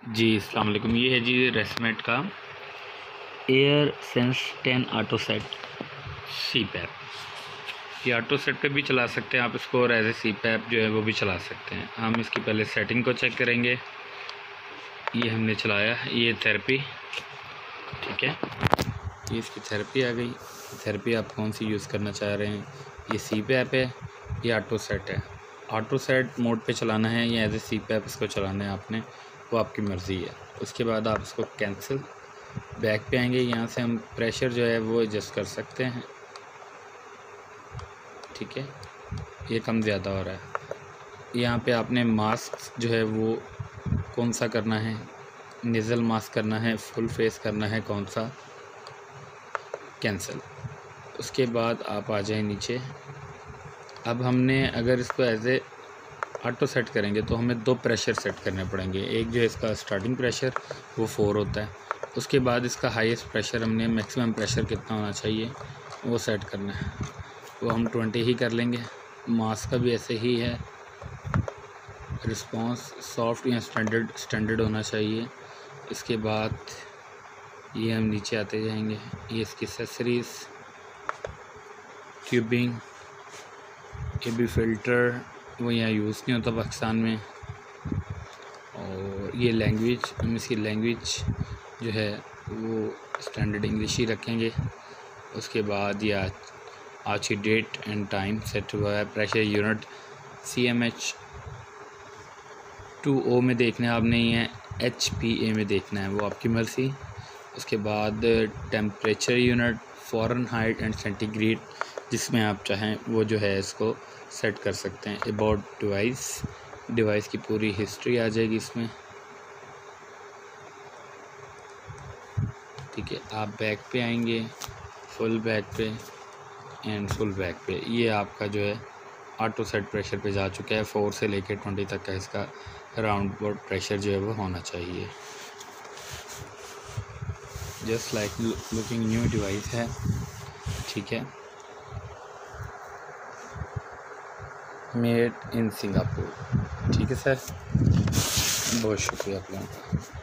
जी अस्सलाम वालेकुम। ये है जी रेसमेट का AirSense 10 AutoSet CPAP. ये ऑटो सेट पे भी चला सकते हैं आप इसको, और एज ए सी पैप जो है वो भी चला सकते हैं। हम इसकी पहले सेटिंग को चेक करेंगे। ये हमने चलाया, ये थेरेपी, ठीक है, ये इसकी थेरेपी आ गई। थेरेपी आप कौन सी यूज़ करना चाह रहे हैं, ये सी पैप है, ये ऑटो सेट है। ऑटो सेट मोड पे चलाना है या एज ए सी पैप इसको चलाना है आपने, वो आपकी मर्ज़ी है। उसके बाद आप इसको कैंसिल, बैक पे आएंगे, यहाँ से हम प्रेशर जो है वो एडजस्ट कर सकते हैं, ठीक है। ये कम ज़्यादा हो रहा है। यहाँ पे आपने मास्क जो है वो कौन सा करना है, नेज़ल मास्क करना है, फुल फेस करना है, कौन सा, कैंसिल। उसके बाद आप आ जाए नीचे। अब हमने अगर इसको एज ए ऑटो सेट करेंगे तो हमें 2 प्रेशर सेट करने पड़ेंगे। एक जो है इसका स्टार्टिंग प्रेशर वो 4 होता है, उसके बाद इसका हाईएस्ट प्रेशर हमने मैक्सिमम प्रेशर कितना होना चाहिए वो सेट करना है, वो हम 20 ही कर लेंगे। मास का भी ऐसे ही है, रिस्पांस सॉफ्ट या स्टैंडर्ड होना चाहिए। इसके बाद ये हम नीचे आते जाएंगे, ये इसकी एक्सेसरीज, ट्यूबिंग, ये भी फ़िल्टर वो यहाँ यूज़ नहीं होता पाकिस्तान में। और ये लैंग्वेज, हम इसकी लैंग्वेज जो है वो स्टैंडर्ड इंग्लिश ही रखेंगे। उसके बाद ये आज की डेट एंड टाइम सेट हुआ है। प्रेशर यूनिट CMH 2O में देखना है आपने, या HPA में देखना है, वो आपकी मर्ज़ी। उसके बाद temperature unit Fahrenheit and centigrade, जिसमें आप चाहें वो जो है इसको सेट कर सकते हैं। अबाउट डिवाइस की पूरी हिस्ट्री आ जाएगी इसमें, ठीक है। आप बैक पे आएंगे, फुल बैक पे एंड फुल बैक पे। ये आपका जो है ऑटो सेट प्रेशर पे जा चुका है। 4 से लेकर 20 तक का इसका राउंड बोर्ड प्रेशर जो है वो होना चाहिए। Just like looking new device है, ठीक है, मेड इन सिंगापुर, ठीक है सर। बहुत शुक्रिया आप लोगों का।